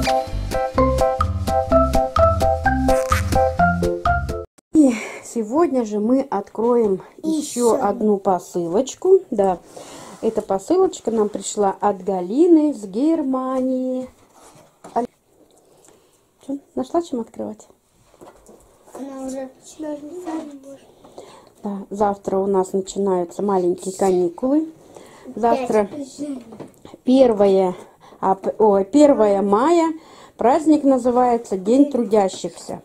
И сегодня же мы откроем еще одну посылочку. Да, эта посылочка нам пришла от Галины с Германии. Что, нашла чем открывать? Она уже Да, завтра у нас начинаются маленькие каникулы. Завтра 1 мая. Праздник называется День трудящихся.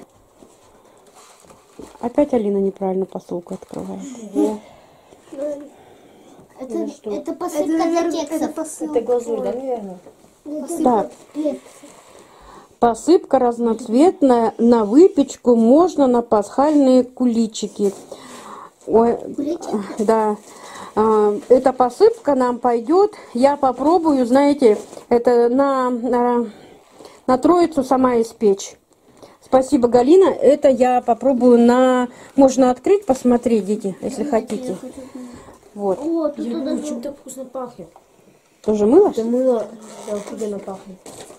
Опять Алина неправильно посылку открывает. Это посыпка для кексов. Это глазурь, да, наверное? Да. Посыпка разноцветная на выпечку, можно на пасхальные куличики. Ой, да. Эта посыпка нам пойдет. Я попробую, знаете, это на Троицу сама испечь. Спасибо, Галина. Это я попробую на... Можно открыть, посмотреть, дети, если хотите. Вот. О, тут чем-то вкусно пахнет. Тоже мыло? Это мыло, да, офигенно пахнет.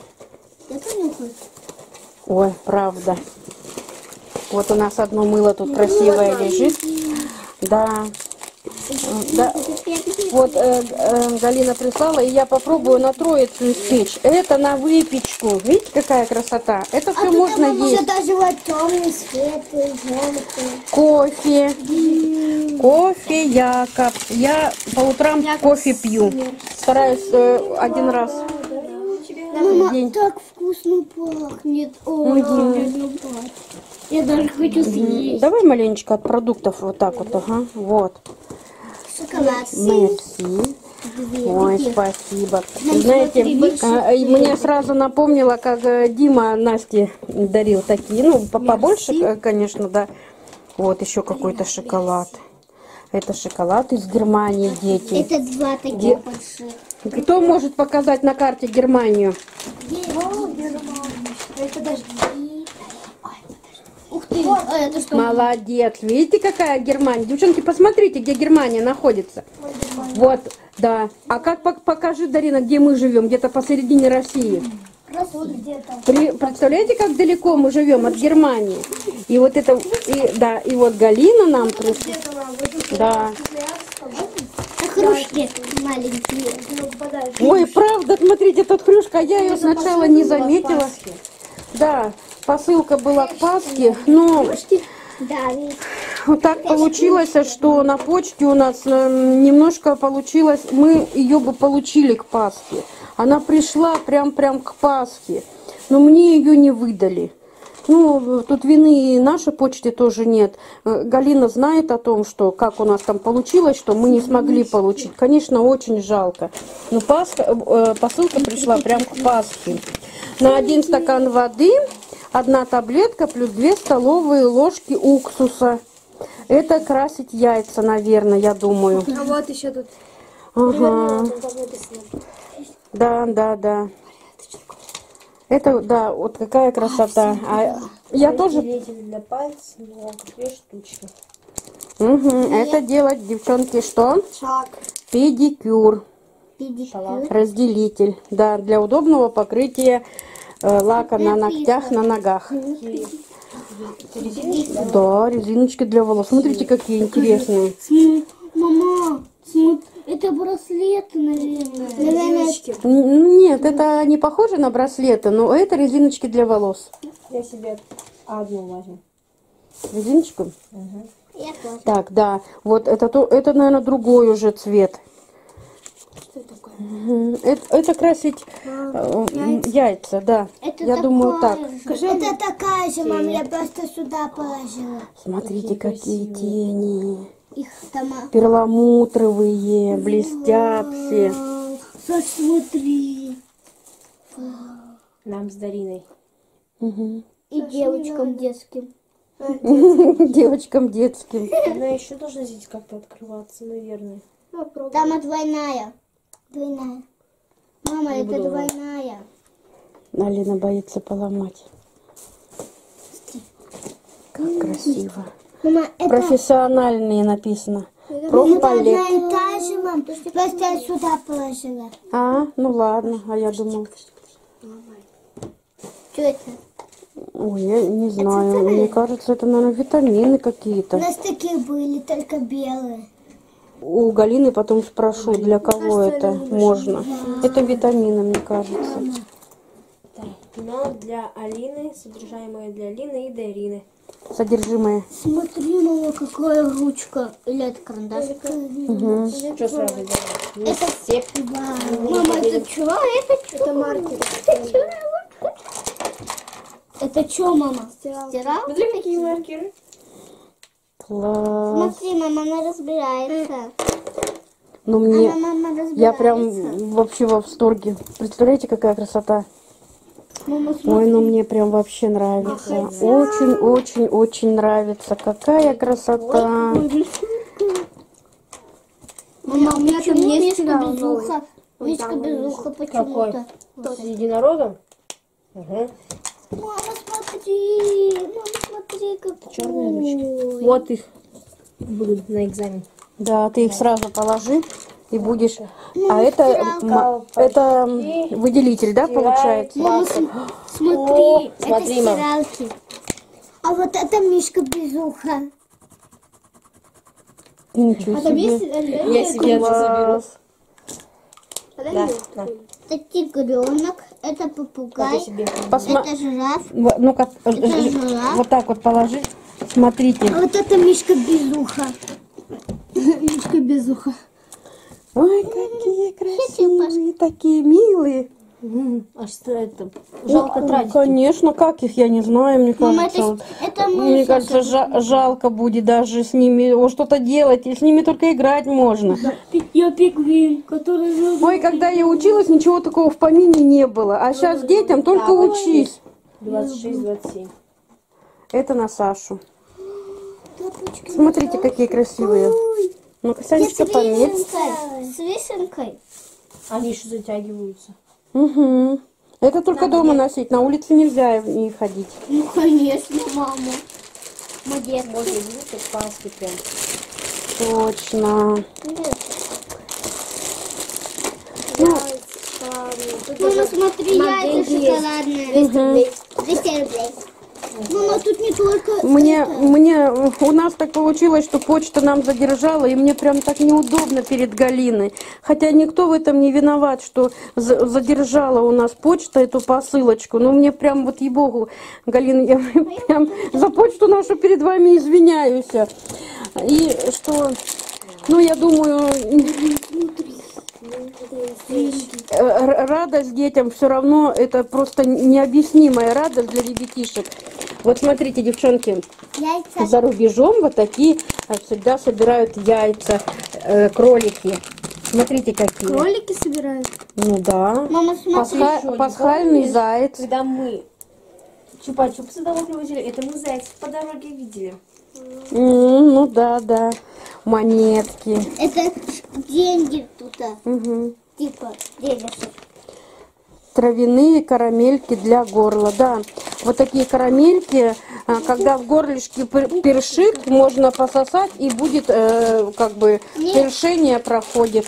Ой, правда. Вот у нас одно мыло тут красивое лежит. Да. Да. Вот Галина прислала, и я попробую на Троицу испечь. Это на выпечку. Видите, какая красота? Это все можно есть. Даже вот темный, светлый, желтый. Кофе. Кофе, Якоб. Я по утрам кофе пью. Стараюсь один раз в день. Так вкусно пахнет. Я даже хочу съесть. Давай маленечко от продуктов вот так вот. Ага, вот. Шоколад. Мерси. Ой, спасибо. Знаете, мне сразу напомнило, как Дима Насте дарил такие. Ну, побольше, конечно, да. Вот еще какой-то шоколад. Это шоколад из Германии, дети. Это два таких больших. Кто может показать на карте Германию? Это даже... Ух ты! А это что? Молодец. Видите, какая Германия? Девчонки, посмотрите, где Германия находится. Вот, да. А как покажи, Дарина, где мы живем? Где-то посередине России. Представляете, как далеко мы живем от Германии? И вот это, и вот Галина нам пришла. Да. Хрюшки маленькие. Ой, правда, смотрите, тут хрюшка, я ее сначала не заметила. Да, посылка была к Пасхе, но вот так получилось, что на почте у нас немножко получилось, мы ее бы получили к Пасхе. Она пришла прям к Пасхе, но мне ее не выдали. Ну, тут вины и нашей почте тоже нет. Галина знает о том, что как у нас там получилось, что мы не смогли получить. Конечно, очень жалко. Но посылка пришла прям к Пасхе. На 1 стакан воды 1 таблетка плюс 2 столовые ложки уксуса. Это красить яйца, наверное, я думаю. А вот еще тут. Ага. Да. Это, да, вот какая красота. Я тоже... Для пальцев, но 2 штучки. Это делать, девчонки, что? Педикюр. Разделитель. Да, для удобного покрытия лака на ногтях, на ногах. Да, резиночки для волос. Смотрите, какие интересные. Мама, это браслеты, наверное. Нет, это не похоже на браслеты, но это резиночки для волос. Я себе одну возьму. Резиночку? Я тоже. Так, да. Вот это, наверное, другой уже цвет. Что такое? Это красить яйца, да. Я думаю, так. Это такая же, мама, я просто сюда положила. Смотрите, какие тени. Их там... Перламутровые, блестят все. Смотри. Нам с Дариной. И девочкам детским. Девочкам детским. Она еще должна здесь как-то открываться, наверное. Там двойная. Двойная. Мама, это двойная. Алина боится поломать. Как красиво. Мама, это... Профессиональные написано. Профпалет. Одна и та же, мам. Просто я сюда положила. Ну ладно. А я думала. Что это? Ой, я не знаю. Мне кажется, это, наверное, витамины У какие-то. нас такие были, только белые. У Галины потом спрошу, для кого это можно. Это витамины, мне кажется. Так, но для Алины, содержимое для Алины и Дарины. Содержимое. Смотри, мама, какая ручка. Или это карандаш? Что сразу делать? Это все. Мама, это что? Это что? Это маркер. Это что, мама? Стирал? Смотри, какие маркеры. Класс. Смотри, мама, она разбирается. Ну, мне... Мама разбирается. Я прям вообще в восторге. Представляете, какая красота? Мама, Ой, ну мне прям вообще нравится. Очень нравится. Какая красота. мама, у меня там есть мишка стирал без новый. уха. Мишка без уха Какой? почему-то. С единорогом? Ага. Мама, смотри. Мама, смотри, какой. Черные ручки. Вот их будут на экзамен. Да, ты их сразу положи и будешь... А это выделитель, да, получается? Мама, смотри, О, это смотри, мам. стиралки. А вот это мишка без уха. Ничего себе. Я себе это заберу. Класс. Да, на. Это тигренок, это попугай, Это себе. это жираф, Ну-ка, жираф. вот так вот положи. Смотрите. А вот это мишка без уха. Мишка без уха. Ой, какие красивые, такие милые. А что это? Жалко тратить. Конечно, как их, я не знаю, мне Мама, кажется. это Мне мышь. кажется, жалко будет даже с ними что-то делать, и с ними только играть можно. Я пингвин, который жил. Ой, когда я училась, ничего такого в помине не было. А сейчас детям только учись. 26-27. Это на Сашу. Смотрите, какие красивые. Ну-ка, Санечка, померь. С вишенкой. Они еще затягиваются. Угу. Это только дома носить, на улице нельзя в ней ходить. Ну, конечно, мама. Молодец. Можно видеть, как паски прям. Точно. Мама, смотри, яйца шоколадные. 200 рублей. Мама, тут не только У нас так получилось, что почта нам задержала, и мне прям так неудобно перед Галиной. Хотя никто в этом не виноват, что задержала у нас почта эту посылочку. Но мне прям вот, ей-богу, Галина, я прям за почту нашу перед вами извиняюсь. И что, ну, я думаю, радость детям все равно, это просто необъяснимая радость для ребятишек. Вот смотрите, девчонки, яйца. за рубежом вот такие всегда собирают яйца, кролики. Смотрите, какие. Кролики собирают? Ну да. Мама, смотри. Пасхальный заяц. Когда мы чупа-чупсы домой привозили, это мы зайцев по дороге видели. Ну да, да. Монетки. Это деньги тут. Угу. Типа денежек. Травяные карамельки для горла, да. Вот такие карамельки, когда в горлышке першит, можно пососать, и будет, как бы, першение проходит.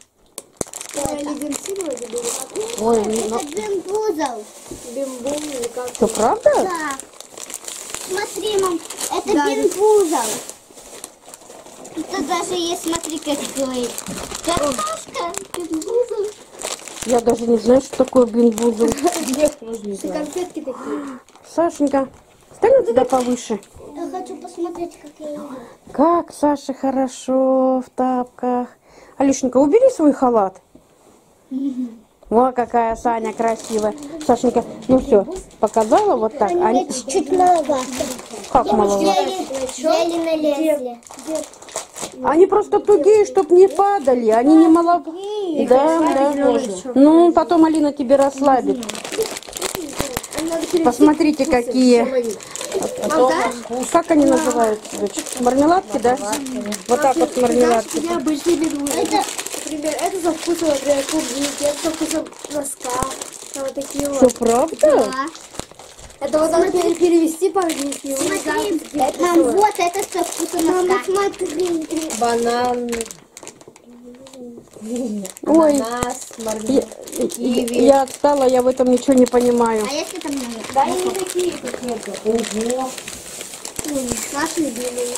Ой, ну, Это бимбузл. Бим-бум или как? что, правда? Да. Смотри, мам, это бимбузл. Тут даже есть, смотри, какой. Картошка, бимбузл. Я даже не знаю, что такое бинбузл. Я тоже не знаю. Конфетки такие. Сашенька, стань туда повыше. Я хочу посмотреть, какие. Как Саше хорошо в тапках. Алишенька, убери свой халат. О, какая Саня красивая. Сашенька, ну все, показала вот так. Они... Чуть маловато. Как маловато? Еле налезли. Они просто тугие, чтоб не падали. Они не маловато. Да, да. Ну, потом Алина тебе расслабит. Посмотрите, какие. Как они называются? Мармеладки, да? Вот так вот мармеладки. Необычный бедуин. Например, это со вкусом, например, клубники, это со вкусом носка. Вот такие Что, вот. правда? Это вот надо перевести по-английски. Смотри, мам, вот это со вкусом носка. Смотри. Банан. Ой, Ананас, мармелад. я отстала, я в этом ничего не понимаю. А если там Да, они не такие, как это. Ого. Наши любимые.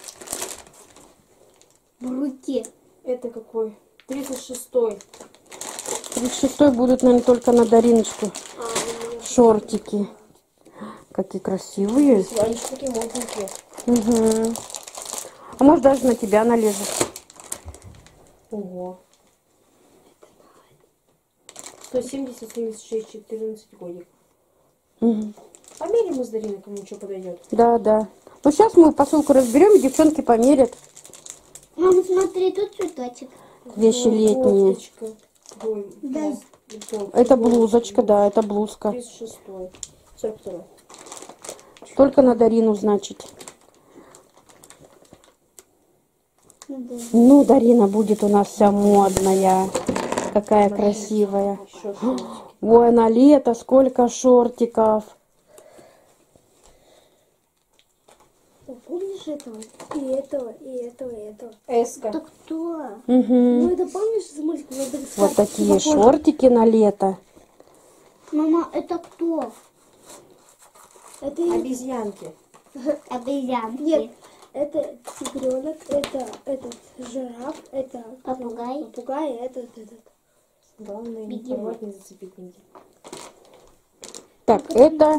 В руке. Это какой? 36-й. 36-й будут, наверное, только на Дариночку. Шортики. Какие красивые. Они же такие модненькие. Угу. А может даже на тебя налезет. Ого. 170, 76, 14 годик. Угу. Померим мы с Дариной, кому что подойдет. Да, да. Ну сейчас мы посылку разберем, и девчонки померят. Мама, смотри, тут цветочек. Вещи летние. Кофточка. Ой, Да. Это блузочка, да, это блузка. 36-й. 42-й. Только на Дарину, значит. Да. Ну, Дарина будет у нас вся модная. Какая красивая. Еще шортики. Ой, на лето сколько шортиков. Помнишь этого? И этого, и этого, и этого. Эска. Это кто? Угу. Ну это помнишь из мультика? Вот такие шортики на лето. Мама, это кто? Это обезьянки. Обезьянки. Нет, это тигренок, это этот жираф, это Попугай. попугай, этот. Главное не Бегемот. порвать, не зацепить нигде. Так, это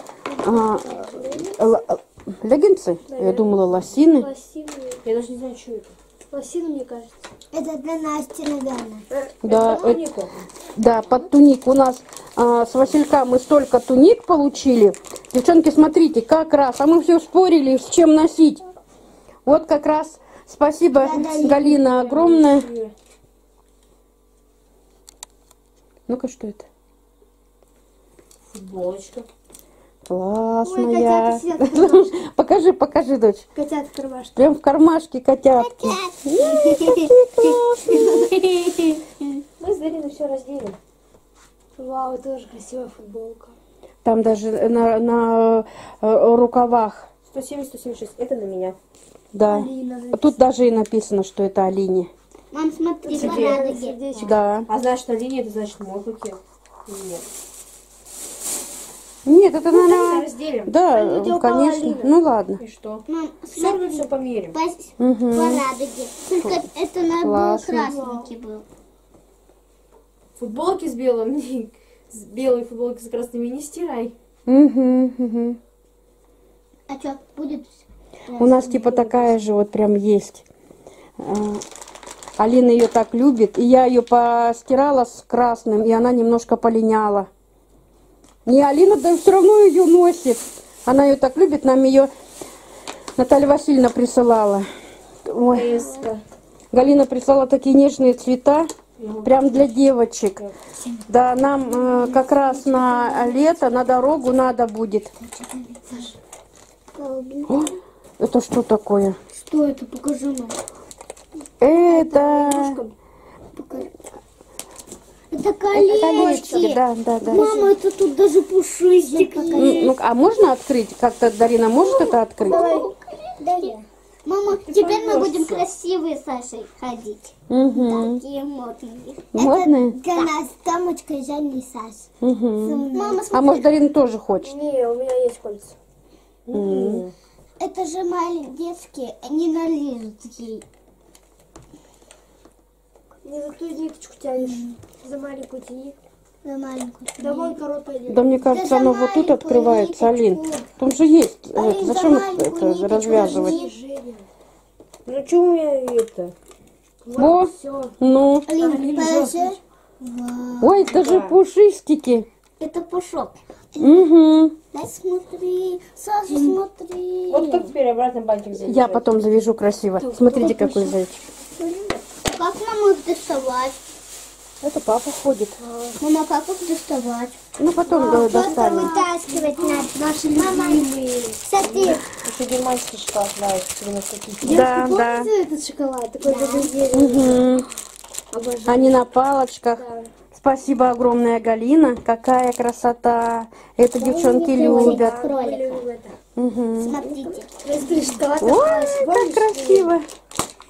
леггинсы. Я думала, лосины. Лосины. Я даже не знаю, что это. Лосины, мне кажется. Это для Насти, наверное. Да, это тунику. Да, под туник у нас с Василька мы столько туник получили. Девчонки, смотрите, как раз. А мы все спорили, с чем носить. Вот как раз. Спасибо, Галина, огромное. Ну-ка, что это? Футболочка. Классная. Ой, котята сидят в кармашке. Покажи, покажи, дочь. Котят в кармашке. Прям в кармашке котятки. Мы с Дариной все разделим. Вау, это тоже красивая футболка. Там даже на рукавах. 170-176. Это на меня. Да. Алина. Тут даже и написано, что это Алине. Мам, смотри, Тебе порадуги. сердечко. Да. А значит, на линии это значит мой пакет. Нет. Нет, это Давай наверное... разделим. Да, Люди около конечно. Алины. Ну ладно. И что? Мам, Все равно смотри. все померим. Угу. Порадуги. Только это надо было Классно. красненький был. Футболки с белым, с белой футболки с красными не стирай. Угу, угу. А что, будет? У нас типа такая же вот прям есть. Алина ее так любит. И я ее постирала с красным, и она немножко полиняла. Не, Алина да все равно ее носит. Она ее так любит, нам ее Наталья Васильевна присылала. Ой. Эска. Галина прислала такие нежные цвета, прям для девочек. Да, нам как раз на лето, на дорогу надо будет. О, это что такое? Что это? Покажи нам. Это Это колечки. колечки, да, да, да. Мама, это тут даже пушистик есть. Ну, а можно открыть? Как-то Дарина может это открыть? Да, я. Мама, теперь мы будем красивые с Сашей ходить. Угу. Такие модные. Модные? Для нас Тамочка и Жанна и Саша. Угу. Мама, А может Дарина тоже хочет? Не, у меня есть кольца. это же маленькие детские, они налезут ей. Не за ту ниточку тянешь, за маленькую тяни. За маленькую. Домой короткая идет. Да мне кажется, оно вот тут открывается, Алин. Там же есть. Алин, Зачем за маленькую это ниточку развязывать? Женя. Ну что у меня это? Во, Все. ну. Алин, подожди. Ой, это же пушистики. Это пушок. Угу. Дай смотри. Саша, смотри. Вот как теперь обратно бантик завязать? Я потом завяжу красиво. Смотрите, какой зайчик. Как маму их доставать? Это папа ходит. Мама, как их доставать? Ну, потом достанем. Вытаскивать надо. Наши любимые. Кстати, Еще германский шоколад нравится. Именно такие. Да, да. Помните этот шоколад? Такой загрузили. Угу. Обожаю. Они на палочках. Да. Спасибо огромное, Галина. Какая красота. Это девчонки любят. Мы любим это. Угу. смотрите. Если шоколад Ой, как красиво.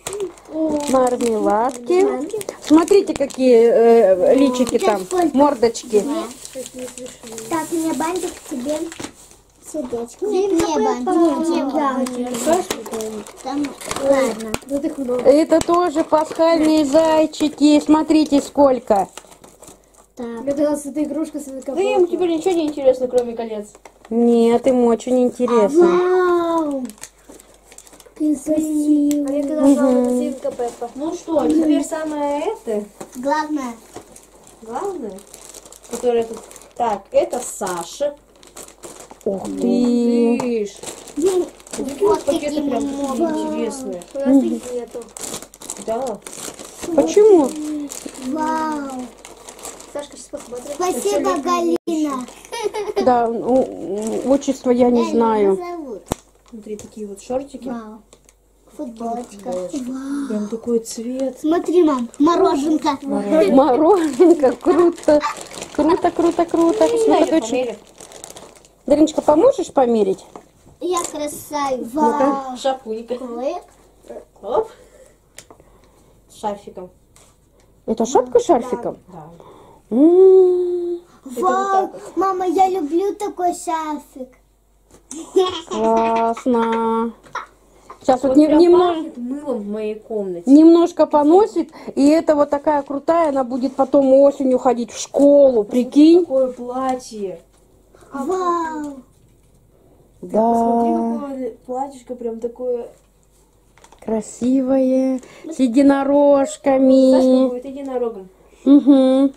Мармеладки. Смотрите, какие личики там, мордочки. Так, мне бантик, тебе сердечко. Не бантик. Там, ладно. Вот их много. Это тоже пасхальные зайчики. Смотрите, сколько. Так. Мне казалось, это игрушка с Да им теперь ничего не интересно, кроме колец. Нет, им очень интересно. Вау! Красиво. А мне казалось, это свинка Пеппа. Ну что, теперь самое это, Главное. главное, которое тут... Так, это Саша. Ух ты. Видишь? Такие Вот вот пакеты такие прям такие маленькие. интересные. У нас таких нету. Да. Почему? Вау. Сашка, сейчас посмотрим. Спасибо, Галина. Да, отчество я не знаю. Зовут. Смотри, такие вот шортики. Вау. Футболочка. Прям такой цвет. Смотри, мам, мороженка. Мороженка, круто. Круто, круто, круто. Ну-ка, доченька. Дариночка, поможешь померить? Я красавица. Вау. Шапулька. Клык. Оп. С шарфиком. Это шапка с шарфиком? Да. Вау. Мама, я люблю такой шарфик. Классно. Сейчас вот Вот прям немного... пахнет мылом в моей комнате. Немножко поносит, и это вот такая крутая, она будет потом осенью ходить в школу, прикинь. Такое платье. Вау. Смотри, Да, какое платьишко прям такое. красивое, с Сашка единорожками. будет единорогом. Угу.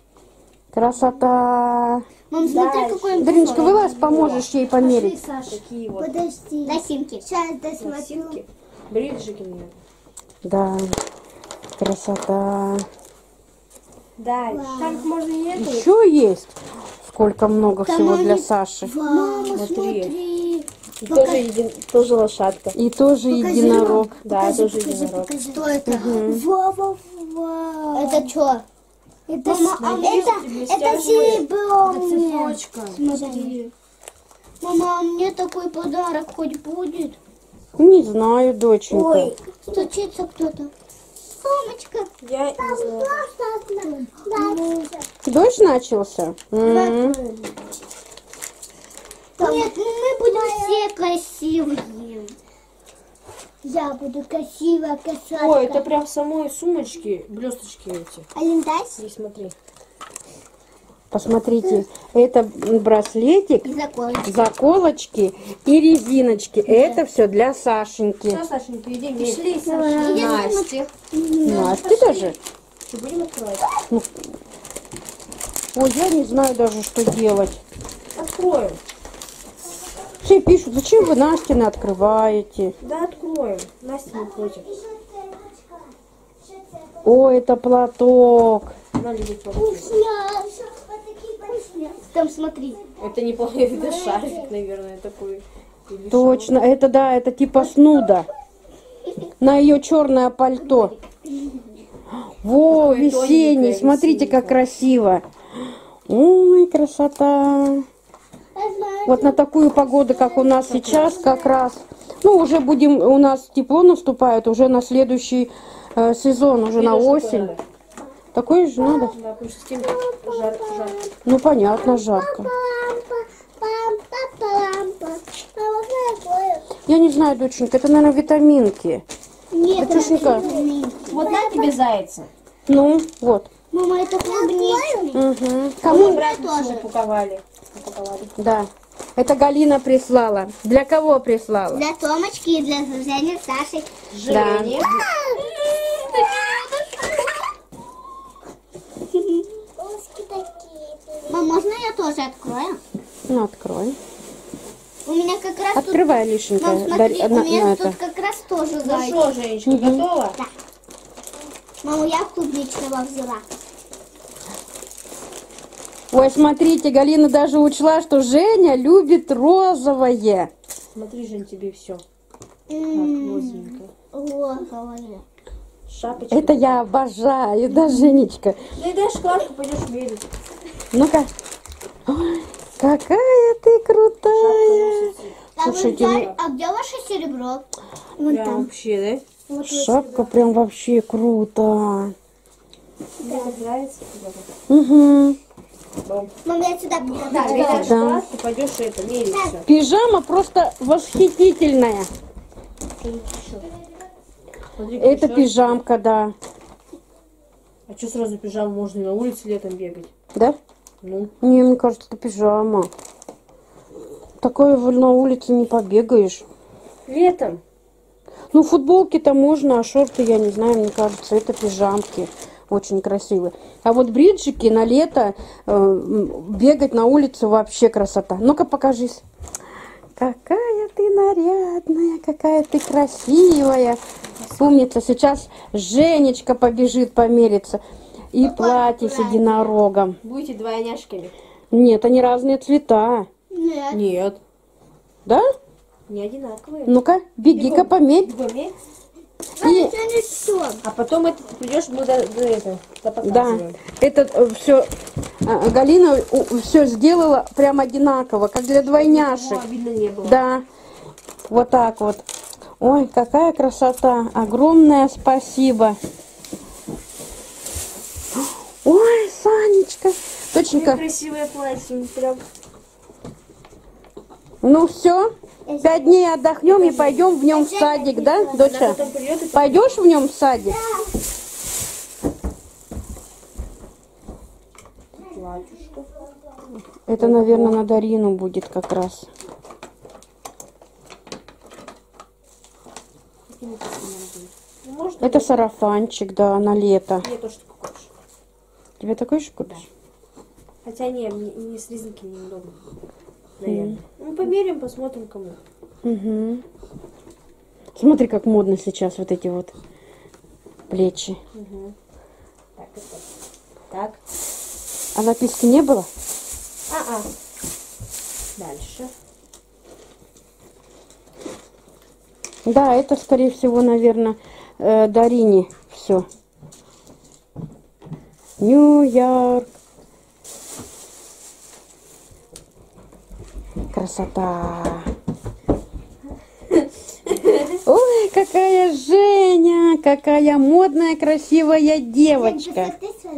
Красота. Мам, смотри, какой он. Дариночка, вылазь, поможешь ей померить. Саша. Такие вот Подожди. Лосинки. Сейчас досмотрю. лосинки. Бриджики мне. Да, красота. Дальше. Там можно и это. Еще есть. Сколько много всего для Саши. Мама, Смотри. смотри. И тоже лошадка. И тоже единорог. Да, тоже единорог. Что это? Вау. Это что? Это серебро мне. Цепочка. Смотри. Мама, а мне такой подарок хоть будет? Не знаю, доченька. Ой, стучится кто-то. Сумочка. Я не знаю. Дождь начался? Нет, ну мы будем все красивые. Я буду красивая, красавица. Ой, это прям в самой сумочке блесточки эти. Алентась? И смотри. Посмотрите, это браслетик, И заколочка. заколочки и резиночки. Это все для Сашеньки. Все, Сашенька, иди вместе. Пошли, Саша. Насте. Насте даже? Что, будем открывать? Ой, я не знаю даже, что делать. Откроем. Все пишут, зачем вы Настины открываете? Да, откроем. Настя не против. О, это платок. Она любит платок. Там смотри. Это неплохой, это шарфик, наверное, такой. Или Точно, это да, это типа снуда. На ее черное пальто. Во, Такое весенний, тоненькое, смотрите, как весенненькое. красиво. Ой, красота. Вот на такую погоду, как у нас сейчас, как раз. Ну, уже будем, у нас тепло наступает, уже на следующий сезон, уже на осень. Такое же надо. Да, потому что с тем жарко. Ну, понятно, жарко. Я не знаю, доченька, это, наверное, витаминки. Нет, Доченька, Вот на тебе зайца. ну, вот. мама, это клубничный. Угу. Кому? тоже упаковали. Да. Это Галина прислала. Для кого прислала? Для Томочки и для Жени, Саши. Женя. Мам, можно я тоже открою? Ну, открой. У меня как раз Открывай, Лишенька. тут... Мам, смотри, у меня это. тут как раз тоже Ну зайчик. что, Женечка, готова? Мама, я клубничного взяла. Ой, смотрите, Галина даже учла, что Женя любит розовое. Смотри, Жень, тебе все. Так, розовенько. Розовое. Шапочка. Это я обожаю, да, Женечка? Ну и дай шоколадку, пойдешь мерить. Ну-ка. Ой, какая ты крутая. А, Слушайте, а где ваше серебро? Прям вообще, Вот Шапка прям вообще круто. Мне так нравится. Угу. Мам, я сюда Да, покажу. берешь Да. класс, ты пойдешь это мерить все. Пижама просто восхитительная. Смотри, Это ещё. пижамка, да. А что сразу пижаму, можно и на улице летом бегать? Да? Ну, Не, мне кажется, это пижама. Такое на улице не побегаешь. летом. Ну, футболки-то можно, а шорты, я не знаю, мне кажется, это пижамки. Очень красивые. А вот бриджики на лето бегать на улице вообще красота. Ну-ка, покажись. Какая ты нарядная, какая ты красивая. Умница. Сейчас Женечка побежит помериться. И платье с единорогом. Будете двойняшками? Нет, они разные цвета. Нет. Нет, Да? не одинаковые. Ну-ка, беги-ка померь. Бегом мерь. Мам, И- это не все. А потом это ты придешь, мы до этого Да, показываем. это все Галина все сделала прям одинаково, как для двойняшек. Видно не было. Да, вот так вот. Ой, какая красота! Огромное спасибо. Ой, Санечка, точненько. Красивое платье, прям. Ну все, 5 дней отдохнем и пойдем в нем в садик, да, доча? Потом придет и Пойдешь в нем в садик? платьюшко. Это, наверное, на Дарину будет как раз. Ну, можно? Это сарафанчик, да, на лето. Мне тоже такой хочешь. Тебе такой же купишь? Хотя не, мне с резинки неудобно. Наверное. Ну, померим, посмотрим, кому. Угу. Смотри, как модно сейчас вот эти вот плечи. Угу. Так, это. Так. А записки не было? А-а. Дальше. Да, это, скорее всего, наверное, Дарине все. Нью-Йорк. Красота. Ой, какая Женя, какая модная, красивая девочка.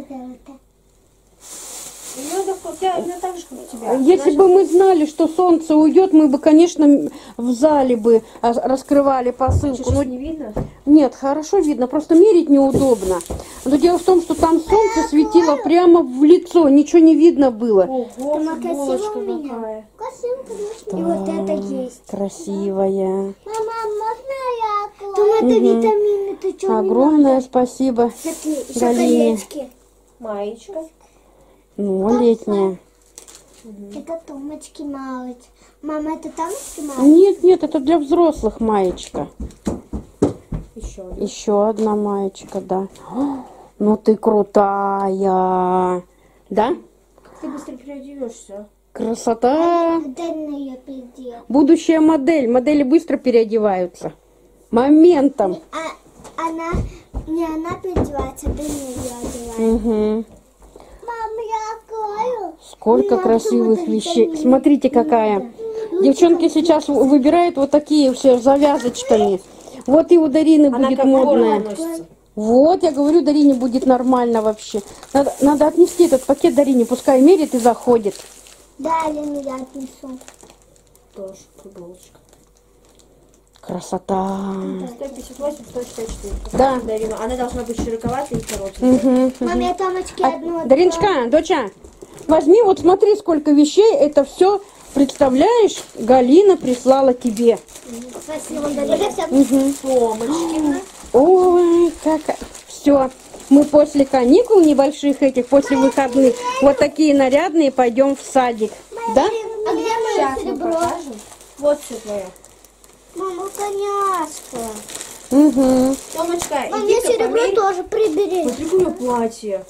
У меня так же, как у тебя. Если бы мы знали, что солнце уйдет, мы бы, конечно, в зале бы раскрывали посылку. Сейчас Но не видно? нет, хорошо видно, просто мерить неудобно. Но дело в том, что там солнце светило прямо в лицо, ничего не видно было. Ого, Она красивая футболочка у меня. какая. Красиво, конечно. И вот это есть. Красивая. Мама, можно я? Там это витамины, ты что? Огромное спасибо. Смотри, еще Галине. колечки. Маечка. Ну, летняя. Это томочки малые. Мама, это томочки малые? Нет, нет, это для взрослых маечка. Еще одна. Еще одна маечка, да. О, ну ты крутая. Да? Ты быстро переодевешься. Красота. Дай на ее передел. Будущая модель. Модели быстро переодеваются. Моментом. А она, не она переодевается, ты не ее одеваешь. Угу. Мам, я открою. Сколько Я красивых буду вещей. витамины. Смотрите, какая. Девчонки сейчас выбирают вот такие все с завязочками. Вот и у Дарины Она будет как горла модная. носится. Вот, я говорю, Дарине будет нормально вообще. Надо отнести этот пакет Дарине, пускай мерит и заходит. Да, Лена, я отнесу. Тоже футболочка. Красота. 158, 164. Да. Дарина. Она должна быть широковатой и коротенькой. Угу. Мам, я томочки одну открою. Дариночка, доча, возьми, вот смотри, сколько вещей. Это все, представляешь, Галина прислала тебе. Спасибо, Галина. Томочкина. Ой, как... Все, мы после каникул небольших этих, после выходных, вот такие нарядные, пойдем в садик. Да? А где мое Сейчас мы серебро? покажем. Вот все твое. Мама, коняшка. Угу. Томочка, Мам, мне иди-ка серебро померь. тоже прибери. Смотри, какое платье.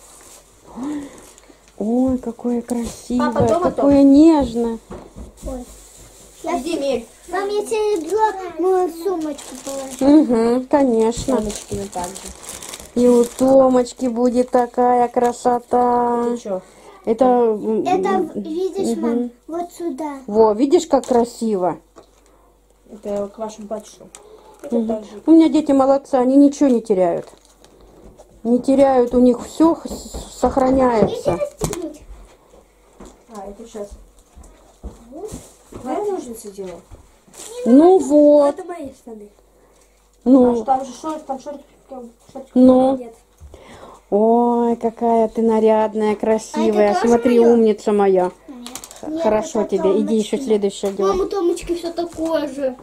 Ой, какое красивое, Папа дома, какое нежное. Иди мерь. Мам, я серебро в мою сумочку положу. Угу, конечно. Томочкина также. И у Томочки будет такая красота. Ты что? Это... Это, видишь, мам, вот сюда. Во, видишь, как красиво? Это к вашему батюшке. Это Мгм. так же. У меня дети молодцы, они ничего не теряют. Не теряют, у них все сохраняется. Расстегнуть. А, это сейчас. Моя ножницы делала. Ну вот, Это мои штаны. ну, Там же шорт, там шорт. ну. Нет. Ой, какая ты нарядная, красивая. А это тоже Смотри, моё? умница моя. Нет, Хорошо это тебе, иди еще Томочкино. следующее дело. Мама, Томочки все такое же.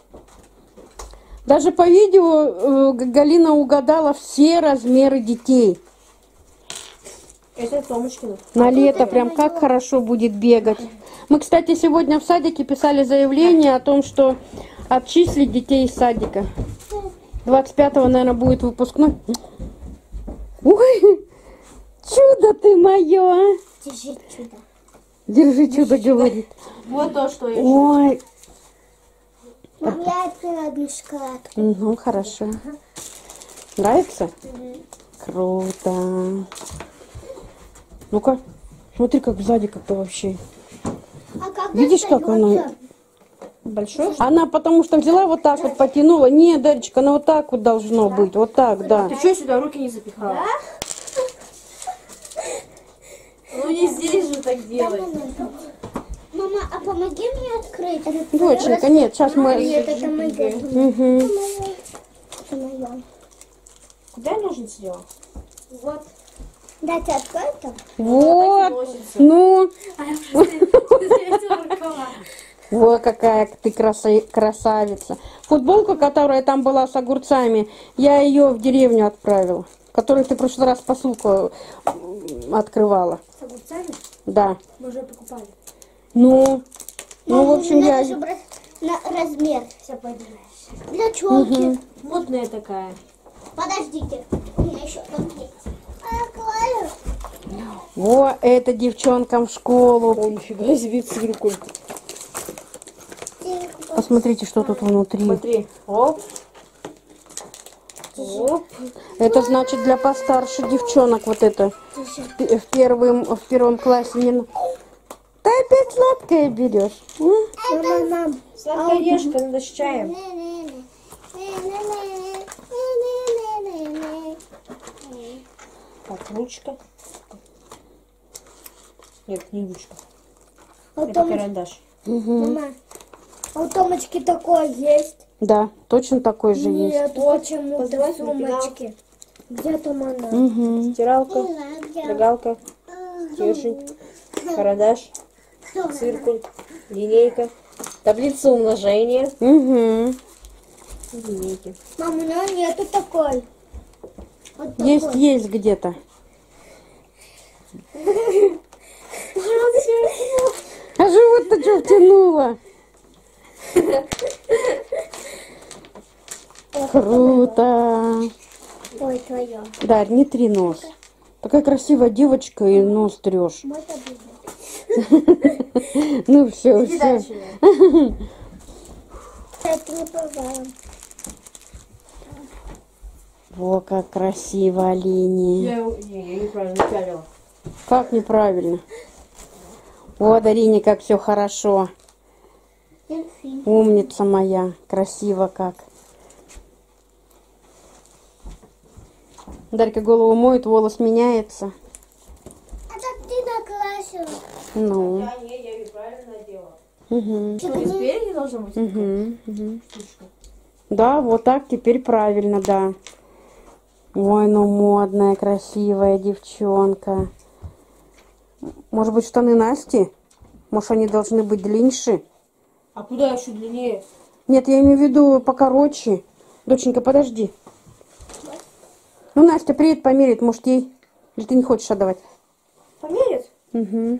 Даже по видео Галина угадала все размеры детей. Это Томочкина. На лето прям как хорошо будет бегать. Мы, кстати, сегодня в садике писали заявление о том, что отчислить детей из садика. 25-го, наверное, будет выпускной. Ой, чудо ты мое! Держи чудо. Держи, чудо говорит. Вот то, что я. Ой, Мам, я открыла одну шоколадку. ну хорошо. Нравится? Круто. Ну-ка, смотри, как сзади как-то вообще. А как Видишь, как достается? оно? Большой? Она потому что взяла вот так вот потянула. Нет, Даречка, оно вот так вот должно быть. Вот так, да. Ты что сюда руки не запихала? Ну не здесь же так делать. Мама, а помоги мне открыть. Доченька, нет, сейчас мы... Нет, это мое. Мгм. Это мое. Куда я ножницы делала? Вот. Дайте открой там. Вот. Носится. Ну, А я просто рукава. вот какая ты красавица. Футболка, которая там была с огурцами, я ее в деревню отправила. Которую ты в прошлый раз посылку открывала. С огурцами? Да. Мы уже покупали. Ну, в общем, Надо я... же брать на размер. Все понимаешь. Для челки. Модная такая. Подождите. У меня еще там есть. Открою. Во, это девчонкам в школу. О, нифига себе циркуль. Посмотрите, что тут внутри. Смотри. Оп. Оп. Это значит для постарше девчонок вот это. В первом классе не... Ты опять сладкое берешь? Мам. Сладкая решка, надо с чаем. Так, ручка. Нет, не ручка. Это карандаш. Мама, а у Томочки такое есть? Да, точно такой же есть. Нет, почему-то Позвать в сумочке. Где там она? Угу. Стиралка, строгалка, стержень, карандаш, циркуль, линейка, таблица умножения Угу. и линейки. Мам, у меня нету такой. Вот Есть, такой. есть где-то. А живот-то что втянула? Круто. Ой, твое. Да, не три нос. Такая красивая девочка и нос трешь. Мой таблица. Ну все, Иди все. дальше. Ян. Это не бывает. Во, как красиво, Алине. Я неправильно пялила. Как неправильно. Вот, Арине, как все хорошо. Дельфин. Умница моя. Красиво как. Дарька голову моет, волос меняется. А так ты накрасила. Ну. Я ее правильно надела. Угу. Смотри, спереди должна быть Угу. Угу. штучка. Да, вот так теперь правильно, да. Ой, ну модная, красивая девчонка. Может быть, штаны Насти? Может, они должны быть длиннее? А куда еще длиннее? Нет, я имею в виду покороче. Доченька, подожди. Ну, Настя приедет, померит, может, ей. Или ты не хочешь отдавать? Померит? Угу.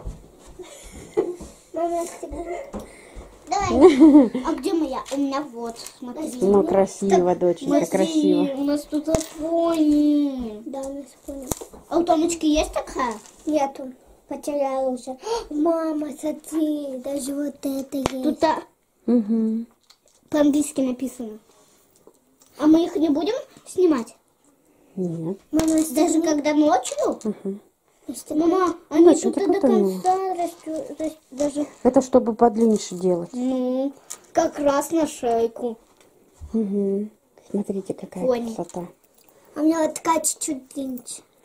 Мама, давай. А где моя? У меня вот, смотри. Ну, красиво, доченька, красиво. У нас тут пони. Да, у нас пони. А у Томочки есть такая? Нету. Потеряла уже. Мама, смотри, даже вот это есть. Тут Угу. по-английски написано. А мы их не будем снимать? Нет. Мама, даже когда ночью? Мама, они Дочь, тут это до круто, конца растут, даже, Это чтобы подлиннее делать. ну, как раз на шейку. Угу. Смотрите, какая Пони. красота. А у меня вот такая чуть-чуть длиннее.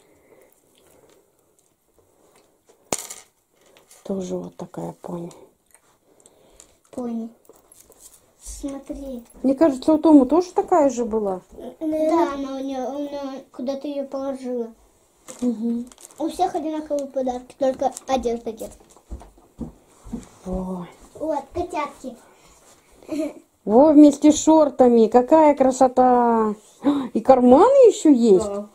Тоже вот такая пони. Пони. Смотри. Мне кажется, у Тома тоже такая же была. Да, она у нее куда-то ее положила. Угу. У всех одинаковые подарки, только одежда нет. Ой. Вот, котятки. Во, вместе с шортами. Какая красота. И карманы еще есть. Да.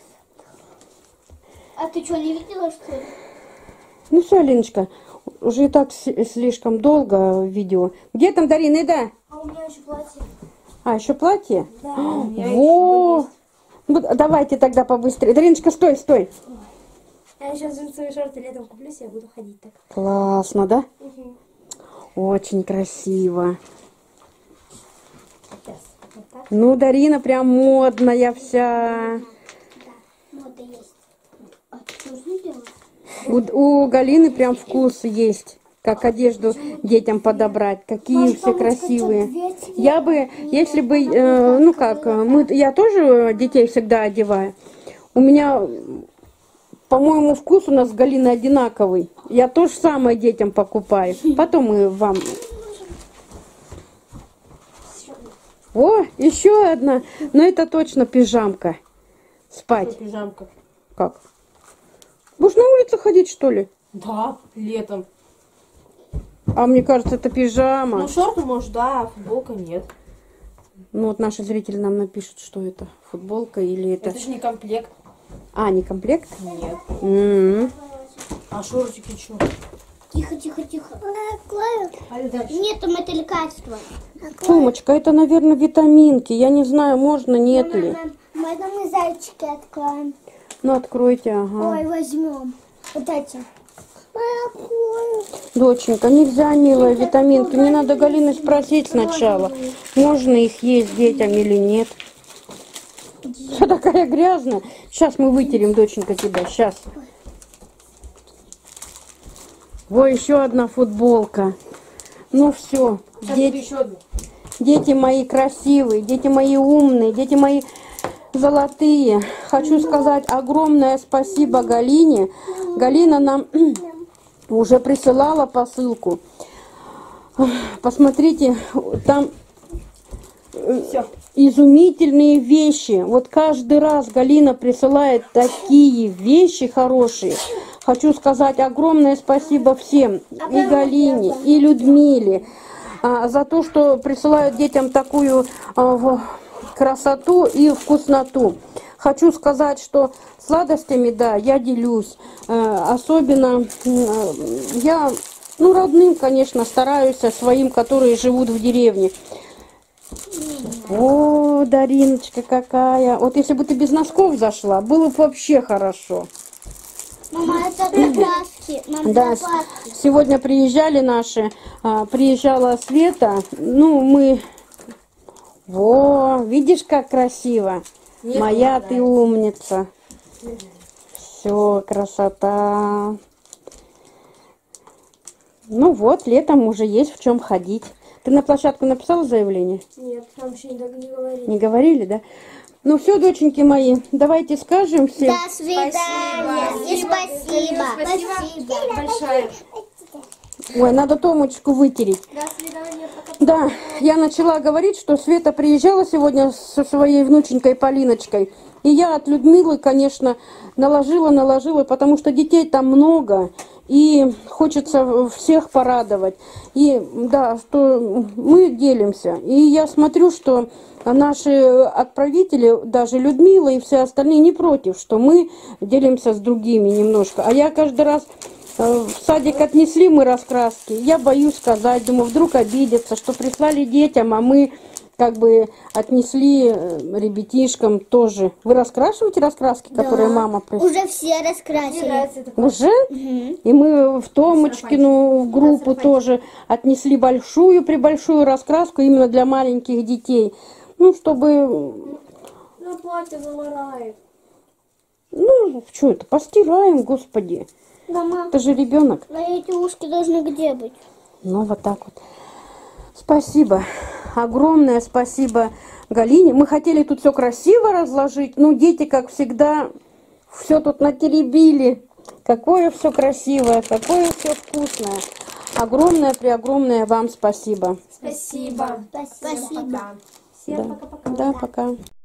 А ты что, не видела, что ли? Ну все, Алиночка, уже и так слишком долго видео. Где там Дарина? Ида? А у меня еще платье. А, еще платье? Да, у меня Во! еще Ну, давайте тогда побыстрее. Дариночка, стой, стой. Я сейчас джинсовые шорты летом куплю себе, буду ходить так. Классно, да? Очень красиво. Сейчас. Вот так. Ну, Дарина прям модная вся. Мода есть. А ты нужно делать? У Галины прям вкус есть, как одежду детям подобрать. Какие все красивые. Я бы, если бы, я тоже детей всегда одеваю. У меня, по-моему, вкус у нас с Галиной одинаковый. Я то же самое детям покупаю. Потом мы вам... О, еще одна. Но это точно пижамка. Спать. пижамка. Как? Будешь на улице ходить, что ли? Да, летом. А мне кажется, это пижама. Ну, шорты, может, да, а футболка нет. Ну вот наши зрители нам напишут, что это футболка или это... Это же не комплект. А, не комплект? Нет. М-м. А шортики что? Тихо, тихо, тихо. Пойдем дальше. Нет, там это лекарство. Сумочка, это, наверное, витаминки. Я не знаю, можно, нет ли. Можно мы зайчики откроем? Ну, откройте, ага. Ой, возьмем. Вот эти. Доченька, нельзя, милая, витаминки. Мне надо Галины спросить сначала, можно их есть детям или нет. Вся такая грязная. Сейчас мы вытерем, доченька, тебя. Сейчас. Ой, еще одна футболка. Ну все, Сейчас будет еще одна. дети мои красивые, дети мои умные, дети мои золотые. Хочу сказать огромное спасибо Галине. Галина нам уже присылала посылку. Посмотрите, там Все. изумительные вещи. Вот каждый раз Галина присылает такие вещи хорошие. Хочу сказать огромное спасибо всем, и Галине, и Людмиле, за то, что присылают детям такую красоту и вкусноту. Хочу сказать, что сладостями, да, я делюсь. Особенно я, родным, конечно, стараюсь, своим, которые живут в деревне. О, Дариночка какая. Вот если бы ты без носков зашла, было бы вообще хорошо. Мама, это краски. Да, сегодня приезжали наши, приезжала Света, мы... Во, видишь, как красиво. Нет, Моя мне ты умница. Все, красота. Ну вот, летом уже есть в чем ходить. Ты на площадку написала заявление? Нет, там еще не говорили. Не говорили, да? Ну все, доченьки мои, давайте скажем всем. До свидания. И спасибо. Спасибо большое. Ой, надо Томочку вытереть. До свидания. Пока. Да, я начала говорить, что Света приезжала сегодня со своей внученькой Полиночкой. И я от Людмилы, конечно, наложила, потому что детей там много. И хочется всех порадовать. И да, что мы делимся. И я смотрю, что наши отправители, даже Людмила и все остальные, не против, что мы делимся с другими немножко. А я каждый раз в садик отнесли мы раскраски. Я боюсь сказать, думаю, вдруг обидятся, что прислали детям, а мы как бы отнесли ребятишкам тоже. Вы раскрашиваете раскраски, которые мама прислала? Уже все Мне раскрасили. нравится это. Уже? И мы в Томочкину группу тоже отнесли большую раскраску именно для маленьких детей. Ну, чтобы... Ну, платье заморает. Ну, что это? Постираем, господи. Мама, Это же ребенок. а эти ушки должны где быть? Ну, вот так вот. Спасибо. огромное спасибо Галине. Мы хотели тут все красиво разложить, но дети, как всегда, все тут натеребили. Какое все красивое, какое все вкусное. Огромное вам спасибо. Спасибо. Спасибо. Всем Да, пока-пока. да, пока.